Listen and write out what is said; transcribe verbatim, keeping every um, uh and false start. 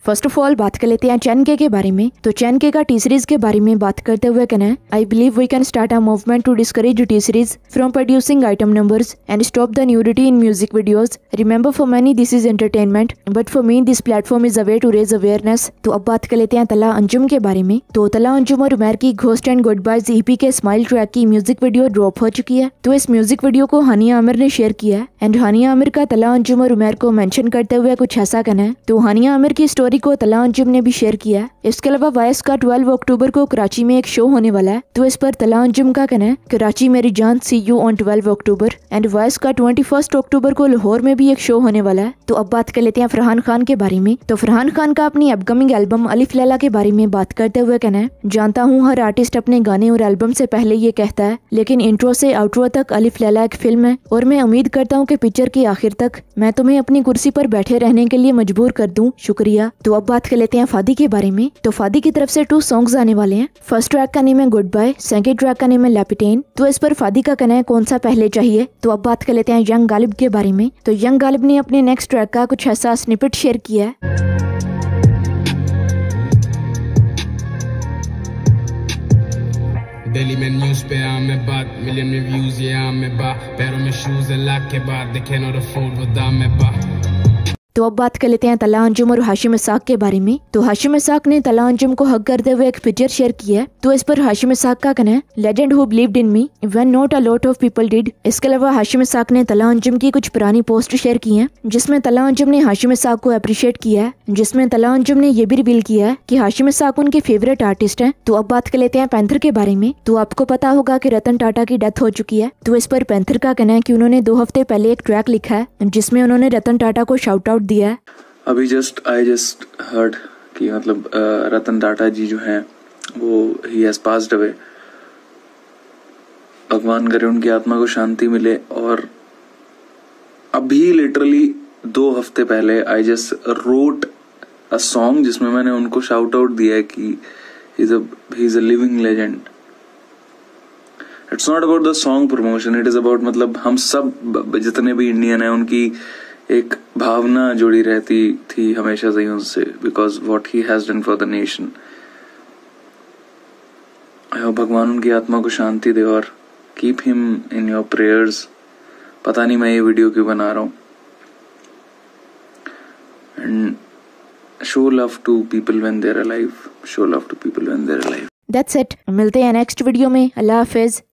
First of all बात कर लेते हैं चैन के के बारे में। तो चैन के का टी सीरीज के बारे में बात करते हुए कहना है, I believe we can start a movement to discourage T Series from producing item numbers and stop the nudity in music videos. Remember for many this is entertainment but for me this platform is a way to raise awareness. तो अब बात कर लेते हैं तला अंजुम के बारे में। तो तला अंजुम और उमैर की ghost and goodbyes EP के स्माइल ट्रैक की म्यूजिक वीडियो ड्रॉप हो चुकी है। तो इस म्यूजिक वीडियो को हानिया आमिर ने शेयर किया है एंड हानिया आमिर का तला अंजुम और उमैर को मेंशन करते हुए कुछ ऐसा कहना है। तो हानिया आमिर की स्टोरी को तला अंजुम ने भी शेयर किया है। इसके अलावा वाइस का बारह अक्टूबर को कराची में एक शो होने वाला है। तो इस पर तला अंजुम का कहना है, कराची मेरी जान, सी यू ऑन बारह अक्टूबर। एंड वाइस का इक्कीस अक्टूबर को लाहौर में भी एक शो होने वाला है। तो अब बात कर लेते हैं फरहान खान के बारे में। तो फरहान खान का अपनी अपकमिंग एल्बम अलिफ लैला के बारे में बात करते हुए कहना है, जानता हूँ हर आर्टिस्ट अपने गाने और एल्बम से पहले ये कहता है, लेकिन इंट्रो से आउट्रो तक अलिफ लैला एक फिल्म है और मैं उम्मीद करता हूँ कि पिक्चर के आखिर तक मैं तुम्हें अपनी कुर्सी पर बैठे रहने के लिए मजबूर कर दूं, शुक्रिया। तो अब बात कर लेते हैं फादी के बारे में। तो फादी की तरफ से टू सॉन्ग्स आने वाले हैं। फर्स्ट ट्रैक का नेम है गुड बाय, सेकंड ट्रैक का नेम है लैपिटेन। तो इस पर फादी का कहना है कौन सा पहले चाहिए। तो अब बात कर लेते हैं यंग गालिब के बारे में। तो यंग गालिब ने अपने नेक्स्ट ट्रैक का कुछ ऐसा स्निपेट शेयर किया है। डेली में न्यूज़ पे आमे बात, मिलियन में व्यूज ये आमे बा, पैरों में शूज लाख के बाद देखे नो फूड वो दाम में बा। तो अब बात कर लेते हैं तला अंजुम और हाशिम इसाक के बारे में। तो हाशिम इसाक ने तला अंजुम को हक करते हुए एक पिक्चर शेयर किया है। तो इस पर हाशिम इसाक का कहना है, legend who believed in me when not a lot of people did. इसके अलावा हाशिम इसाक ने तला अंजुम की कुछ पुरानी पोस्ट शेयर की हैं, जिसमें तला अंजुम ने हाशिम इसाक को अप्रिशिएट किया है, जिसमें तला अंजुम ने ये भी रिवील किया है कि हाशिम इसाक उनके फेवरेट आर्टिस्ट हैं। तो अब बात कर लेते हैं पैंथर के बारे में। तो आपको पता होगा कि रतन टाटा की डेथ हो चुकी है। तो इस पर पैंथर का कहना है कि उन्होंने दो हफ्ते पहले एक ट्रैक लिखा है जिसमें उन्होंने रतन टाटा को शाउट आउट दिया है। अभी जस्ट आई जस्ट हर्ड कि मतलब रतन टाटा जी जो हैं वो ही हैज पास्ड अवे। भगवान करे उनकी आत्मा को शांति मिले। और अभी लिटरली दो हफ्ते पहले I just wrote a song जिसमें मैंने उनको शाउट आउट दिया है कि he is a living legend. It's not about the song promotion, it is about मतलब हम सब जितने भी इंडियन हैं उनकी एक भावना जुड़ी रहती थी हमेशा से ही उनसे, because what he has done for the nation. भगवान उनकी आत्मा को शांति दे और keep him in your prayers. पता नहीं मैं ये वीडियो क्यों बना रहा हूं। And show love to people when they are alive, show love to people when they are alive. That's it. मिलते हैं नेक्स्ट वीडियो में। अल्लाह हाफिज।